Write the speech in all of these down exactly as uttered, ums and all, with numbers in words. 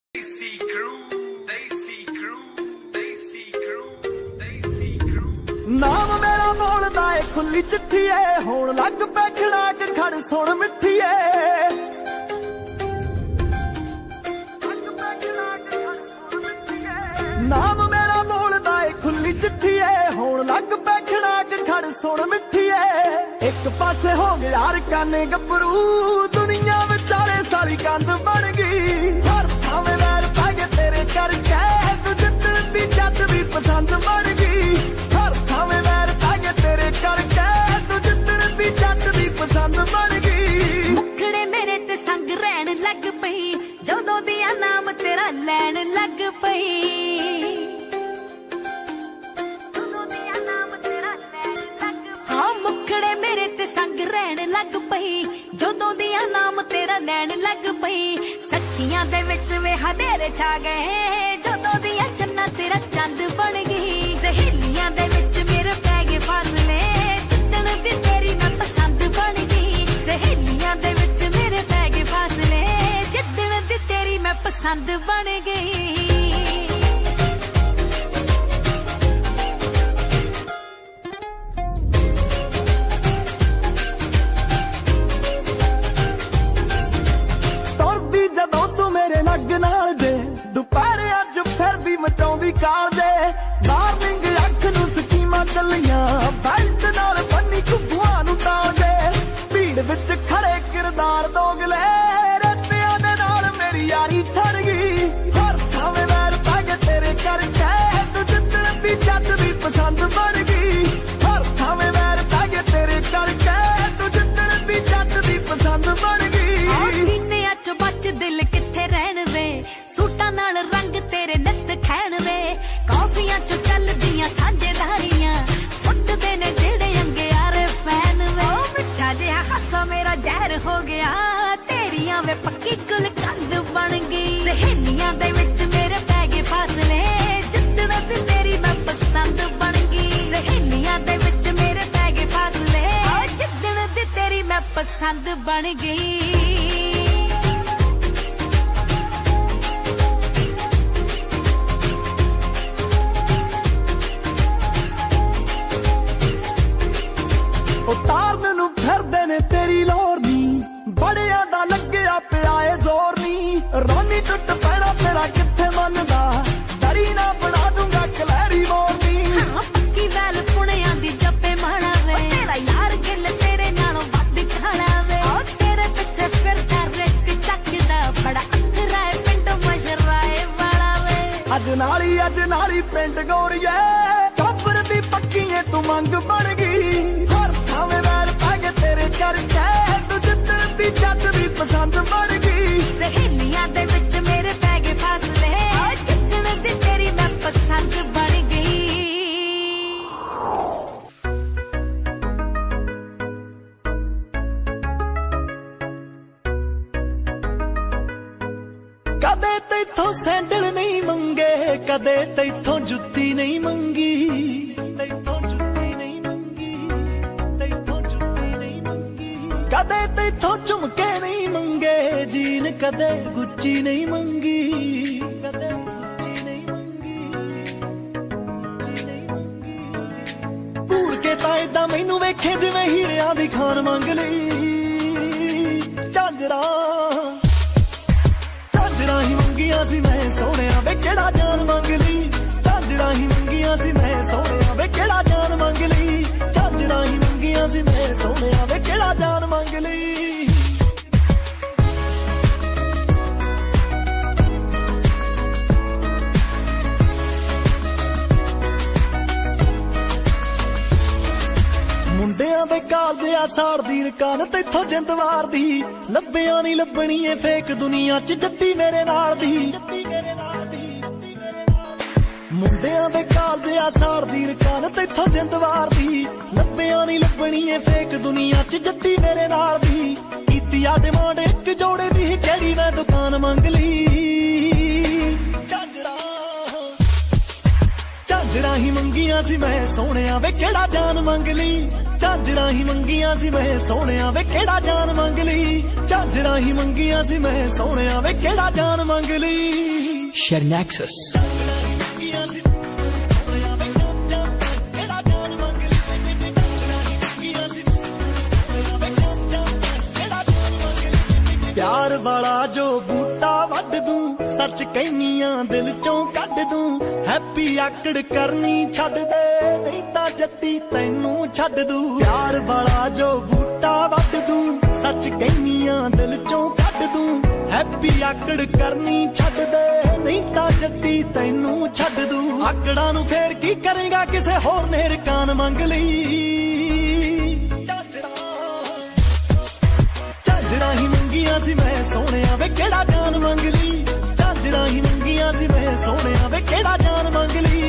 Deسی crew, Deسی crew, Deسی crew, Deसी crew। नाम मेरा बोलदा ए खुली चिट्ठी ए होण लग पै खड़ाक खड़ सुन मिठी ए नाम मेरा बोलदा ए खुली चिट्ठी ए होण लग पै खड़ाक खड़ सुन मिठी ए एक पासे हो गया यार काने गबरू दुनिया विचाले साली कंध बन गई हर थावे वैर पै गए तेरे करके तू जितन दी जट दी पसंद बन गई हर थावे वैर पै गए तेरे करके तू जितन दी जट दी पसंद बन गई मुखड़े मेरे ते संग रहन लग पई जदों दिया नाम तेरा लैन लग पई मुखड़े मेरे ते संग रहन लग पई जदों दिया नाम तेरा लैन लग पई सखियां दे विच वे हनेरे छा गए जदों दिया चन्ना तेरा चंद बन गई सहेलियां दे विच मेरे पै गए फासले जिद्दण दी तेरी मैं पसंद बन गई सहेलियां दे विच मेरे पै गए फासले जिद्दण दी तेरी मैं पसंद बन गई। लग नाल दे दुपहरे अज फिरदी मचाउंदी काल दे मार्निंग अख नू स्कीमां चलियां बेल्ट नाल बन्नी घुग्गुआं नू टाल दे भीड़ विच खड़े किरदार दोगले रत्तियां दे नाल मेरी यारी छड़ गई हर थावे वैर पै गए तेरे करके तू जितन दी जट दी पसंद बन गई हर थावे वैर पै गए तेरे करके तू जितन दी जट दी पसंद बन गई सीने अच बच दिल किथे रहन सूटां नाल रंग तेरे नित खैन वे कॉफियां चो चलदियां सांझेदारियां फुटदे ने जेड़े अंगियारे फैन वे मिठा जिहा हासा मेरा जहर हो गया तेरियां वे पक्की गुलकंद बन गई सहेलियां दे विच मेरे पै गए फासले जिद्दण दी तेरी मैं पसंद बन गई सहेलियां दे विच मेरे पै गए फासले जिद्दण दी तेरी मैं पसंद बन गई। तारन नू फिरदे ने तेरी लोर नी बड़िया दा लग्या पिया ए जोर नी रानी टुट पैना तेरा किथे मनदा दरी ना बना दूंगा कलैरी मोरनी पक्की वैल पुणिया दी जप्पे माना वे तेरा यार गिल तेरे नालों वध खाना वे तेरे पिछे फिरदा रिस्क चकदा बड़ा अखरा है पिंड मशराए वाला वे अज नाली अज नाली पिंड गोरीए कब्र दी पक्की ए तू मंग बन गई थावे वैर पै गए तेरे करके तू जितन दी जट दी पसंद बन गई सहेलियां दे विच मेरे पै गए फासले जितन दी तेरी मैं पसंद बन गई। कदे तैथों सैंडल नहीं मंगे कदे तैथों जुत्ती नहीं मंगी तैथों कदे तैथों झुमके नहीं मंगे जीन कदे गुच्ची नहीं मंगी कदे गुच्ची नहीं मंगी गुच्ची नहीं मंगी घूर के ताए दा मैनू वेखे जिवें हीरियां दी खान मंग लई झांजरा झांजरा ही मंगियां सी मैं सोहणिया वे केड़ा जान मंग लई झांजरा ही मंगियां सी मैं सोहणिया वे केड़ा जान मंग लई झांजरा ही मंगियां सी मैं सोहणिया वे केड़ा जान मंग लई। मुंडियां दे कालजे आ साड़दी रकान तैथों जिंदवार दी लब्बियां नहीं लब्बनी ए फेक दुनिया च जत्ती मेरे नाल दी जत्ती मेरे नाल दी मुंडियां दे कालजे आ साड़दी रकान तैथों जिंदवार दी लब्बियां नहीं लब्बनी ए फेक दुनिया च जत्ती मेरे नाल दी कीतिया डिमांड इक जोड़े दी केड़ी मैं दुकान मंग ली झांजरा झांजरा ही मंगियां सी मैं सोहणिया वे केड़ा जान मंग ली झांजरा ही मंगियां सी मैं सोहणिया वे केड़ा जान मंग ली झांजरा ही मंगियां सी मैं सोहणिया वे केड़ा जान मंग ली। Sharenexus. प्यार वाला जो बूटा वड दूं, सच कहनियां दिल चों कढ दूं। हैप्पी आकड़ करनी छड्ड दे, नहीं तां जट्टी तैनू छड्ड दूं। प्यार वाला जो बूटा वड दूं, सच कहनियां दिल चों कढ दूं। हैप्पी आकड़ करनी छड्ड दे, नहीं तां जट्टी तैनू छड्ड दूं। आकड़ां नूं फेर की करेगा, किसे होर ने रकान मंग लई। झांजरां ही मंगियां सी मैं सोहणिया वे केड़ा जान मंग ली। झांजरां ही मंगियां सी मैं सोहणिया वे केड़ा जान मंग ली।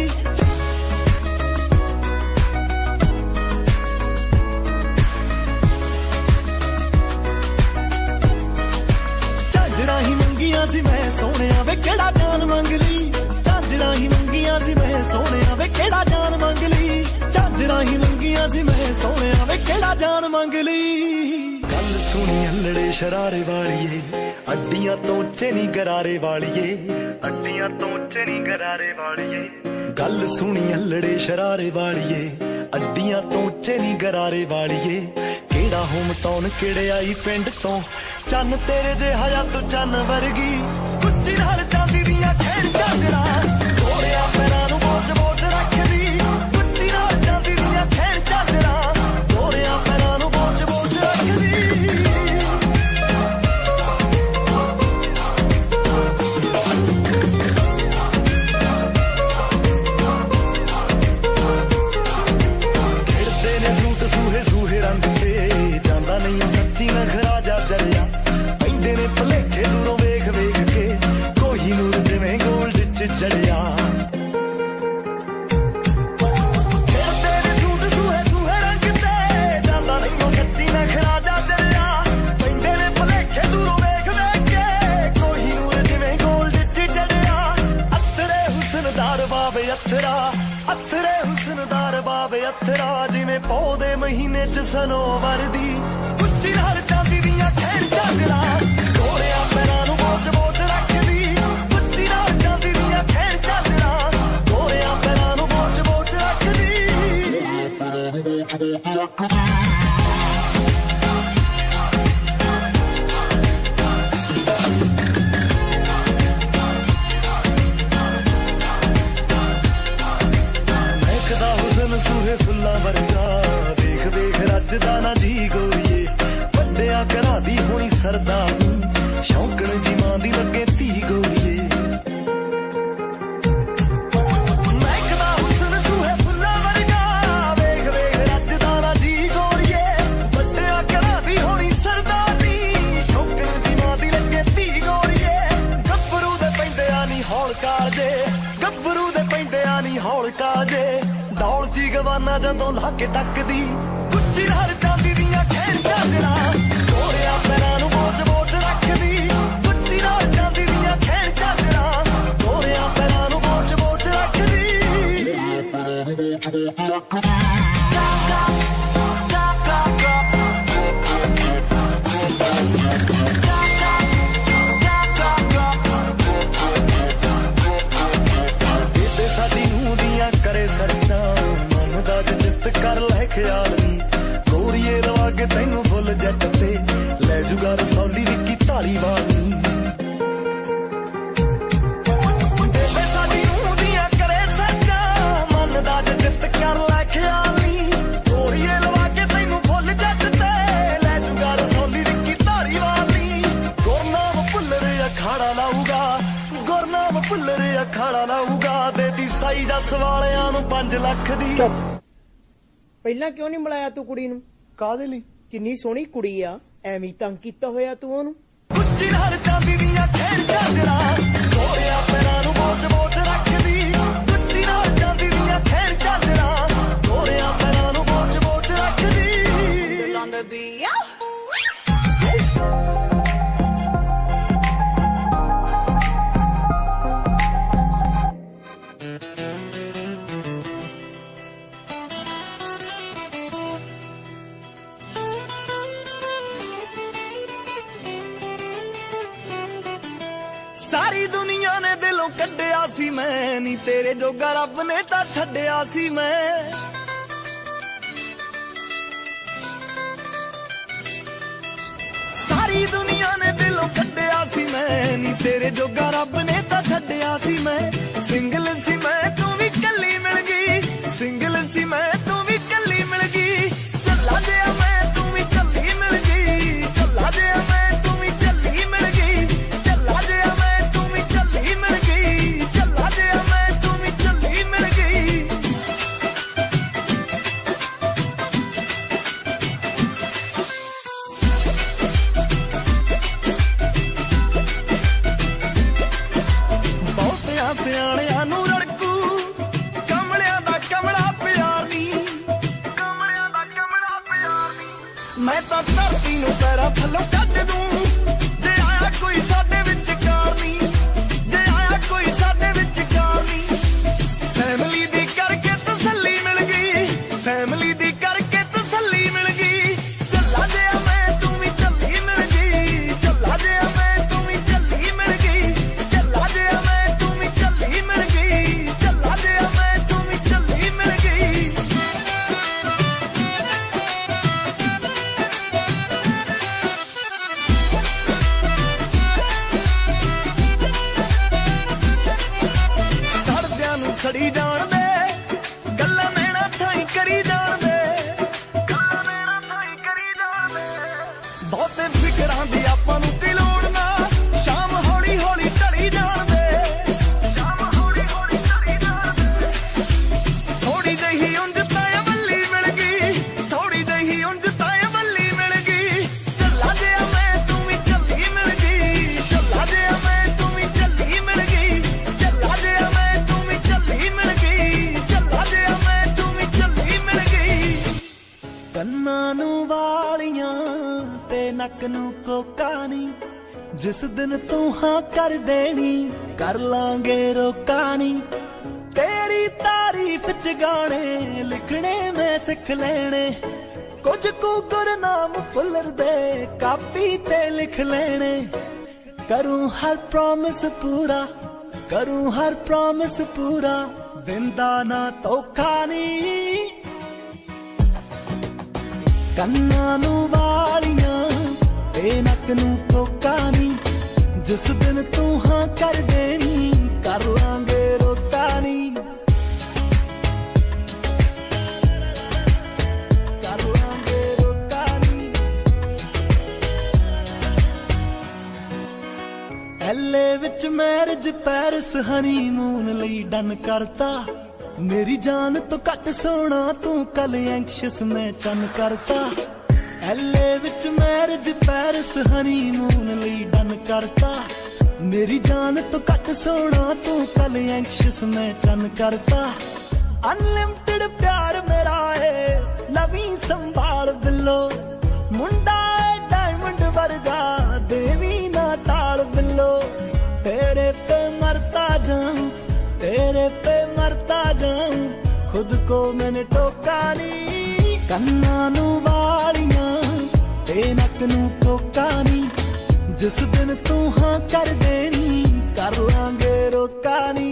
झांजरां ही मंगियां सी मैं सोहणिया वे केड़ा जान मंग ली। झांजरां ही मंगियां सी मैं सोहणिया वे केड़ा जान मंग ली। झांजरां ही मंगियां सी मैं सोहणिया वे केड़ा जान मंग ली। गल सुनी अल्लड़े शरारे वालिए, अड्डियां तो उच्चे नी गरारे वालिए। अड्डियां तो उच्चे नी गरारे वालिए। गल सुनी अल्लड़े शरारे वालिए, अड्डियां तो उच्चे नी गरारे वालिए। केड़ा होम टाउन केड़े आई पिंड तो, चन्न तेरे जे हया तू चन्न वर्गी। कुच्ची नाल चांदी दियां खेड़ झांजरां, गोरिया पैरां नूं बोझ बोझ रखदी। कुच्ची नाल चांदी दियां खेड़ झांजरां, गोरिया पैरां नूं बोझ बोझ रखदी। सूहे रंग ते जांदा नहीं सच्ची नखरा जा चलिया। पैंदे ने भलेखे दूरों वेख वेख के, कोही नूर जिवें गोल्ड च चढ़िया। खेलदे ने सूट सूहे सूहे रंग ते जांदा नहीं सच्ची नखरा जा चलिया। पैंदे ने भलेखे दूरों वेख वेख के, कोही नूर जिवें गोल्ड च चढ़िया। अथरे हुस्नदार बाबे अथरा, अथरे हुस्नदार बाबे अथरा। जिवें पौधे महीने च सनोवर दी। कुच्ची नाल चांदी दियां खेड़ झांजरां, गोरिया पैरां नूं बोझ बोझ रखदी। कुच्ची नाल चांदी दियां खेड़ झांजरां, गोरिया पैरां नूं बोझ बोझ रखदी। महकदा हुस्न सूहे फुल्लां वर्गा, वेख वेख रजदा ना जी गोरीए। वड्डिया घरां दी होनी सरदारनी, शौकण जी मां दी लगे धी गोरीए। महकदा हुस्न सूहे फुल्लां वर्गा, वेख वेख रजदा ना जी गोरीए। वड्डिया घरां दी होनी सरदारनी, शौकण जी मां दी लगे धी गोरीए। गब्बरू दे पैंदे आनी हौल कालजे, गब्बरू दे पैंदे आनी हौल कालजे। दौड़ ची गवाना जदों लाके तकदी। कुच्ची नाल चांदी दियां खेड़ झांजरां, गोरिया पैरां नूं बोझ बोझ रखदी। कुच्ची नाल चांदी दियां खेड़ झांजरां, गोरिया पैरां नूं बोझ बोझ रखदी। बेबे साडी नूं दियां करे सरचां, मन दा जित कर लै ख्याल नी। गोरीए लवा के तैनू फुल जट ते, लै जुगा रसौली विकी धाली वाली। बेबे साडी नूं दियां करे सरचां, मन दा जित कर लै ख्याल नी। गोरीए लवा के तैनू फुल जट ते, लै जुगा रसौली विकी धाली वाली। गुरनाम भुल्लर अखाड़ा लाऊगा, गुरनाम भुल्लर अखाड़ा लाऊगा। देती साई जस वालियां नूं पंज लख दी। ਪਹਿਲਾਂ ਕਿਉਂ ਨਹੀਂ ਮਿਲਾਇਆ ਤੂੰ ਕੁੜੀ ਨੂੰ? ਕਾਹਦੇ ਲਈ? ਕਿੰਨੀ ਸੋਹਣੀ ਕੁੜੀ ਆ, ਐਵੇਂ ਤੰਗ ਕੀਤਾ ਹੋਇਆ ਤੂੰ ਉਹਨੂੰ। ਕੁੱਚੀ ਨਾਲ ਚਾਂਦੀ ਦੀਆਂ ਖੇੜ ਝਾਂਜਰਾਂ, ਗੋਰਿਆ ਪੈਰਾਂ ਨੂੰ ਬੋਝ ਬੋਝ ਰੱਖਦੀ। ਕੁੱਚੀ ਨਾਲ ਚਾਂਦੀ ਦੀਆਂ ਖੇੜ ਝਾਂਜਰਾਂ, ਗੋਰਿਆ ਪੈਰਾਂ ਨੂੰ ਬੋਝ ਬੋਝ ਰੱਖਦੀ। सारी नी तेरे जोगा रब ने तां छड्डिया सी मैं सारी दुनिया ने दिलों कड्डिया सी मैं नी तेरे जोगा रब ने तां छड्डिया सी मैं सिंगल सी मैं तू भी कल्ली मिल गई सिंगल सी मैं तू भी कल्ली मिल गई चला जिया मैं तू भी कल्ली मिल गई चला जिया मैं तू भी कल्ली मिल गई चला जिया मैं तू भी कल्ली मिल गई चला जिया मैं तू भी कल्ली मिल गई सियाणियां नूं रड़कू कमलियां दा कमला प्यार नी कमलियां दा कमला प्यार नी मैं तां धरती नूं पैरां थल्लों कढ दूं जे आया कोई साडे विचकार नी जे आया कोई साडे विचकार नी फैमिली दी करके तसल्ली मिल गई फैमिली दी करके तसल्ली मिल गई चला जिया मैं तू भी चली मिल गई चला जिया मैं तू भी चली मिल गई चला जिया मैं मिल गई चला जिया मैं तू भी चली मिल गई सड़दियां नूं सड़ी जाण दे गल्लां मेरा थाई करी जाण दे गल्लां मेरा थाई करी जाण दे बहुते फिकरां दी आपां नूं की लोड़ ना शाम हौली हौली ढली जाण दे थोड़ी जही उंज ताए वल्ली मिल गई थोड़ी जही उंज ताए वल्ली मिल गई चला जिया मैं तू भी चली मिल गई चला जिया मैं तू भी चली मिल गई चला जिया मैं तू भी चली मिल गई चला जिया मैं तू भी चली मिल गई ਕੰਨਾਂ ਨੂੰ ਵਾਲੀਆਂ ਤੇ ਨੱਕ ਨੂੰ ਕੋਕਾ ਨੀ ਜਿਸ ਦਿਨ ਤੂੰ ਹਾਂ ਕਰ ਦੇਣੀ ਕਰ ਲਾਂਗੇ ਰੋਕਾ ਨੀ तेरी तारीफ च गाने लिखने मैं सिख लेने कुछ कु गुरनाम भुलर दे कापी ते लिख लेने करूं हर प्रॉमिस पूरा करूं हर प्रॉमिस पूरा दिंदा ना धोखा नी कन्ना नू वालियां ते नक नू कोका नी जिस दिन तू हाँ कर देनी कर लांगे रोका नी कर लांगे रोका नी एले विच मैरिज पैरिस हनीमून लई डन करता मेरी जान तो घट सोना तू कल एंक्शियस मैं चन करता एले विच मैरिज पैरिस हनीमून लई डन करता मेरी जान तो घट सोना तू कल एंक्शियस मैं चन करता अनलिमिटेड प्यार मेरा है लवी संभाल बिल्लो मुंडा है डायमंड वर्गा देवी ना ताल बिल्लो तेरे पे मरता जाऊं तेरे पे मरता जाऊं खुद को मैंने टोका नी कन्ना नू वालियां ते नक नू कोका नी जिस दिन तू हाँ कर देनी कर लांगे रोका नी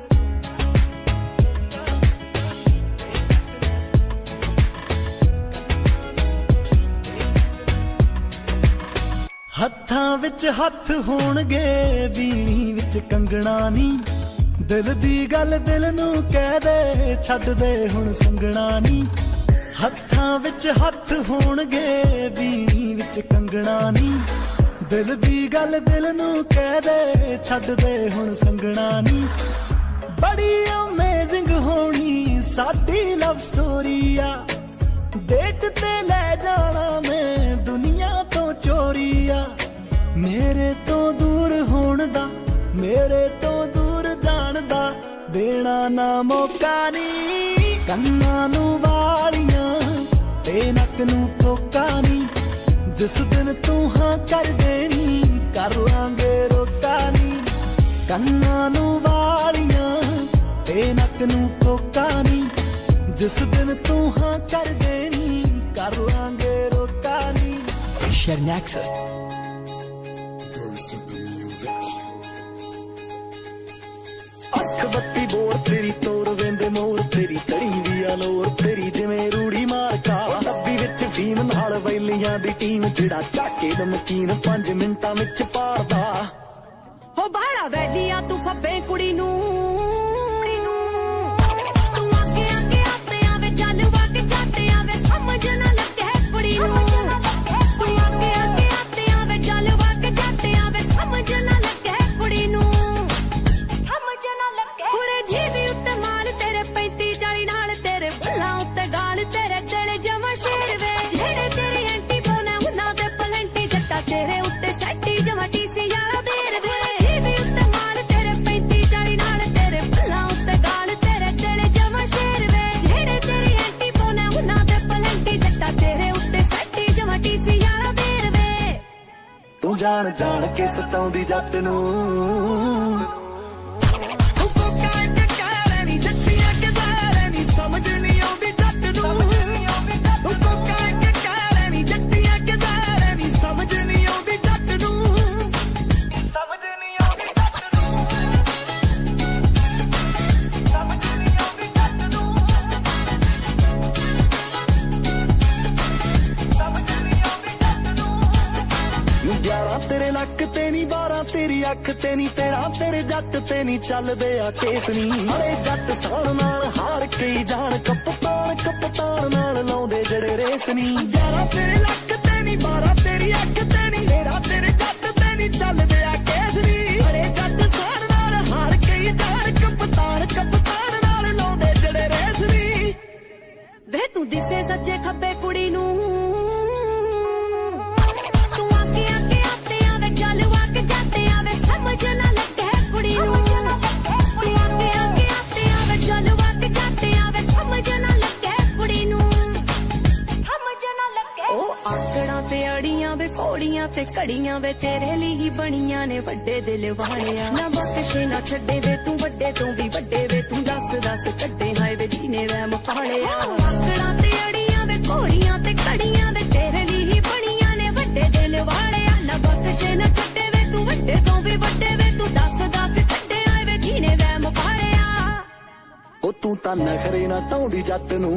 हत्थां विच हत्थ होणगे बीणी विच कंगना नी दिल दी गल दिल नू कह दे छड्ड दे हुण संगना नी हत्थां विच हत्थ होणगे बीणी विच कंगना नी दिल दी गल दिल नू कह दे छड्ड दे हुण संगना नी बड़ी अमेजिंग होनी साडी लव स्टोरी आ डेट ते ले जाना मैं दुनिया तो चोरी आ मेरे तो दूर होण दा मेरे तो दूर जाण दा देना ना मौका नी कन्ना नू वालियां ते नक नू कोका नी जिस दिन तू हाँ कर देनी कर लांगे रोका नी कन्ना नू वालियां ते नक नू कोका नी जिस दिन तू हाँ कर देनी कर लांगे रोका नी Share Nexus अख बत्ती बोर तेरी तोर वेंदे मोर तेरी कड़ी दी अलोर तेरी जिवें रूड़ी मारका डब्बी विच फीम नाल वैलियां दी टीम जिहड़ा चाके नमकीन पांच मिंटां विच पारदा हो बाड़ा वैलिया तू फब्बे कुड़ी नू तू आगे आगे आते आवे चल वग जाते आवे समझ ना लगे कुड़ी नू तू आगे आगे आते आवे चल वग जाते आवे समझ ना लगे कुड़ी नू समझ ना लगे पूरे जीवी उत्ते माल तेरे पैंती चाली नाल तेरे बुल्ला उत्ते गाल तेरे दिल जमा शेर वे जेड़े तेरी एंटी बोने उन्ना दे पलंटी जट्टा तेरे उत्ते सैटी जमा टीसी याला बेर वे तू जान जान के सताउंदी जट नू समझ नहीं आउंदी जट नू समझ नहीं आउंदी जट नू समझ नहीं आउंदी जट नू समझ नहीं आउंदी जट नू ग्यारह तेरे लक ते नी बारह तेरी अख ते नी तेरा तेरे जट ते नी चलदे आ केस नी अरे जट साण नाल हार के जान कपतान कपतान नाल लाउंदे जड़े रेस नी ग्यारह तेरे लक ते नी बारह तेरी अख ते नी तेरा तेरे जट ते नी चलदे आ केस नी अरे जट साण नाल हार के जान कपतान कपतान नाल लाउंदे जड़े रेस नी वे तू दिसे सज्जे खब्बे कुड़ी नू ते कड़ियां वे तेरे लिए ही बनियां ने वड्डे दिल वालिया ना बख्शे ना छड्डे वे तू वड्डे तू भी वड्डे वे तू दस दस कड्डे हाय वे जीने वैम पालिया आकड़ा ते अड़ियां वे घोड़ियां ते कड़ियां वे तेरे लिए ही बनियां ने वड्डे दिल वालिया ना बख्शे ना छड्डे वे तू वड्डे तू भी वड्डे वे तू दस दस कड्डे हाय वे जीने वैम पालिया ओ तू तां नखरे ना ताउंदी जट नू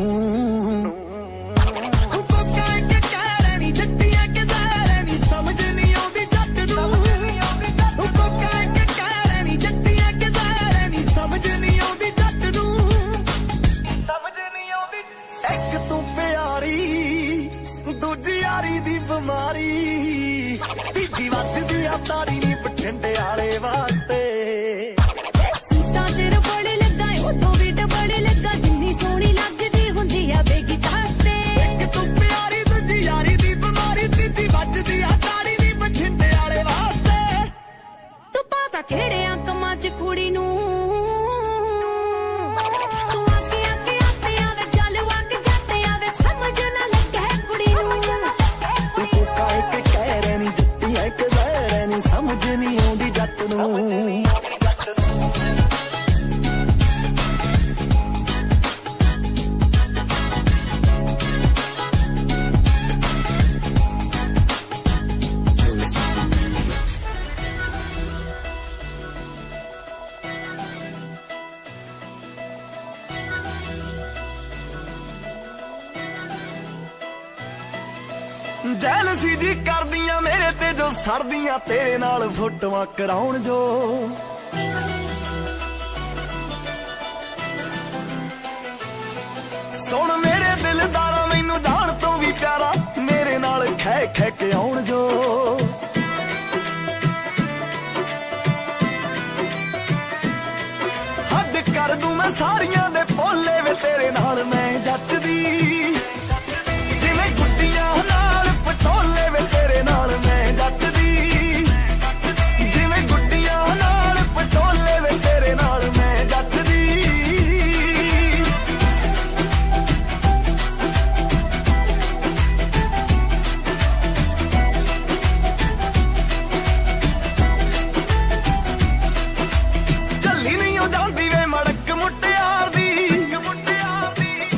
तीजी वजदी आ तारी नी बठिंडे आले वास्ते सीता चिर बड़े लगा उदों भी बड़े लगा जिन्नी सोहनी लगदी हुंदी आ बेगी ताशते एक तू प्यारी दूजी यारी दी बीमारी तीजी वजदी आ तारी नी बठिंडे आले वास्ते तू पता केड़े कमां च कुड़ी नू तू आके आके आते आवे चल वग जाते आवे समझ ना लगे कुड़ी नू तू कोका एक कह रही जट्टी एक ज़हर समझ नहीं आउंदी जट नू जैलसी जी करदियां मेरे ते जो सड़दियां तेरे नाल फोटोआं कराउण जो सुन मेरे दिलदारा मैनू जान तो भी प्यारा मेरे नाल खै खै के आउण जो हद कर दूं मैं सारियां दे भोले वे तेरे नाल मैं जचदी पटोले वे तेरे नाल मैं जचदी जिवें गुड्डियां नाल पटोले वे तेरे नाल मैं जचदी चली नहीं हो जांदी वे मड़क मुटियार दी मुटियार दी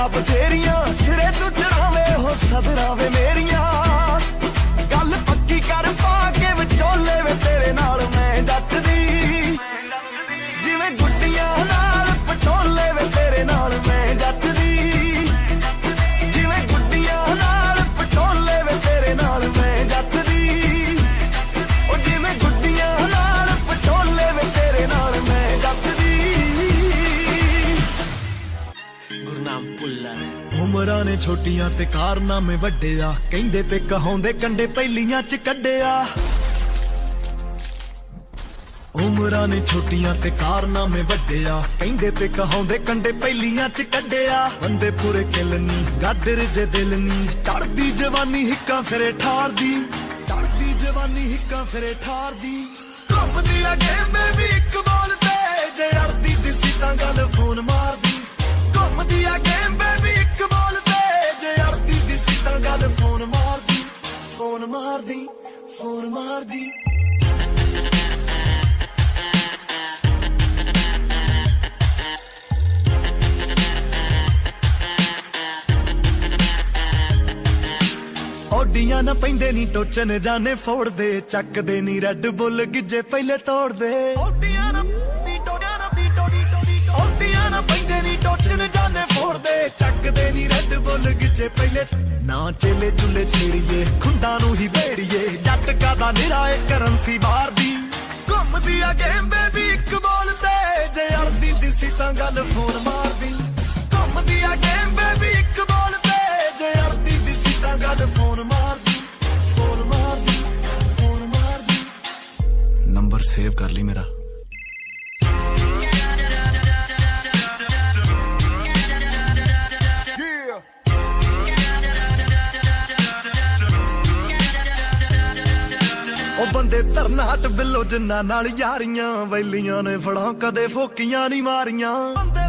ਬਥੇਰੀਆਂ ਸਿਰੇ ਤੂੰ ਚੜਾਵੇ ਹੋ ਸਦਰਾਂ ਵੇ ਮੇਰੀਆਂ ਗੱਲ ਪੱਕੀ ਕਰ ਪਾ ਕੇ ਵਿਚੋਲੇ ਵੇ ਤੇਰੇ ਨਾਲ ਮੈਂ ਜੱਟਦੀ ਜਿਵੇਂ ਗੁੱਡੀਆਂ ਨਾਲ ਪਟੋਲੇ ਵੇ ਤੇਰੇ ਨਾਲ ਮੈਂ ਜੱਟਦੀ ਜਿਵੇਂ ਗੁੱਡੀਆਂ ਨਾਲ ਪਟੋਲੇ ਵੇ ਤੇਰੇ ਨਾਲ ਮੈਂ ਜੱਟਦੀ ਉਹ ਜਿਵੇਂ ਗੁੱਡੀਆਂ ਨਾਲ ਪਟੋਲੇ ਵੇ ਤੇਰੇ ਨਾਲ ਮੈਂ ਜੱਟਦੀ ਗੁਰਨਾਮ ਪੁੱਲਾ ਉਮਰਾਂ ਨੇ ਛੋਟੀਆਂ ਤੇ ਕਾਰਨਾਮੇ ਵੱਡੇ ਆ ਕਹਿੰਦੇ ਤੇ ਕਹਾਉਂਦੇ ਕੰਡੇ ਪਹਿਲੀਆਂ ਚ ਕੱਢਿਆ ਉਮਰਾਂ ਨੇ ਛੋਟੀਆਂ ਤੇ ਕਾਰਨਾਮੇ ਵੱਡੇ ਆ ਕਹਿੰਦੇ ਤੇ ਕਹਾਉਂਦੇ ਕੰਡੇ ਪਹਿਲੀਆਂ ਚ ਕੱਢਿਆ ਬੰਦੇ ਪੂਰੇ ਕਿਲਨੀ ਗਾਦਰ ਜੇ ਦਿਲ ਨੀ ਚੜਦੀ ਜਵਾਨੀ ਹਿੱਕਾਂ ਫਿਰੇ ਠਾਰਦੀ ਚੜਦੀ ਜਵਾਨੀ ਹਿੱਕਾਂ ਫਿਰੇ ਠਾਰਦੀ ਘੁੰਮਦੀ ਆ ਗੇਮ ਬੇਬੀ ਇੱਕ ਬੋਲ ਤੇ ਜੇ ਅੜਦੀ ਦਿਸੀ ਤਾਂ ਗੱਲ ਫੋਨ ਮਾਰਦੀ ਘੁੰਮਦੀ ਆ ਗੇਮ ਬੇਬੀ ਇੱਕ ਬੋਲ ਤੇ ਜੇ ਅੜਦੀ ਦਿਸੀ ਤਾਂ ਗੱਲ ਫੋਨ ਮਾਰਦੀ ਫੋਨ ਮਾਰਦੀ ਫੋਨ ਮਾਰਦੀ ਓਡੀਆਂ ਨਾ ਪੈਂਦੇ ਨੀ ਟੋਚਨ ਜਾਣੇ ਫੋੜਦੇ ਚੱਕਦੇ ਨੀ ਰੈੱਡ ਬੁੱਲ ਗਿੱਜੇ ਪਹਿਲੇ ਤੋੜਦੇ ਓਡੀਆਂ ਨਾ ਟੋੜਿਆਂ ਨਾ ਟੋੜੀ ਟੋੜੀ ਓਡੀਆਂ ਨਾ ਪੈਂਦੇ ਨੀ ਟੋਚਨ ਜਾਣੇ ਫੋੜਦੇ ਚੱਕਦੇ ਨੀ ਰੈੱਡ ਬੁੱਲ ਗਿੱਜੇ ਪਹਿਲੇ ਨਾ ਚੇਲੇ ਚੁੱਲੇ ਛੇੜੀਏ ਖੁੰਡਾਂ ਨੂੰ ਹੀ ਵੇੜੀਏ ਜੱਟ ਕਾਦਾ ਨਿਰਾਏ ਕਰੰਸੀ ਬਾਹਰ ਦੀ ਘੁੰਮਦੀ ਆ ਗੇਮ ਬੇਬੀ ਇੱਕ ਬੋਲ ਤੇ ਜੇ ਅੜਦੀ ਦਿਸੀ ਤਾਂ ਗੱਲ ਫੋਨ ਮਾਰਦੀ ਘੁੰਮਦੀ ਆ ਗੇਮ ਬੇਬੀ ਇੱਕ ਬੋਲ ਤੇ ਜੇ ਅੜਦੀ ਦਿਸੀ ਤਾਂ ਗੱਲ ਫੋਨ ਮਾਰਦੀ ਫੋਨ ਮਾਰਦੀ ਫੋਨ ਮਾਰਦੀ ਨੰਬਰ ਸੇਵ ਕਰ ਲਈ ਮੇਰਾ ਉਹ ਬੰਦੇ ਧਰਨਾ ਹਟ ਬਿੱਲੋ ਜਿੰਨਾ ਨਾਲ ਯਾਰੀਆਂ ਵੈਲੀਆਂ ਨੇ ਫੜਾਂ ਕਦੇ ਫੋਕੀਆਂ ਨਹੀਂ ਮਾਰੀਆਂ ਬੰਦੇ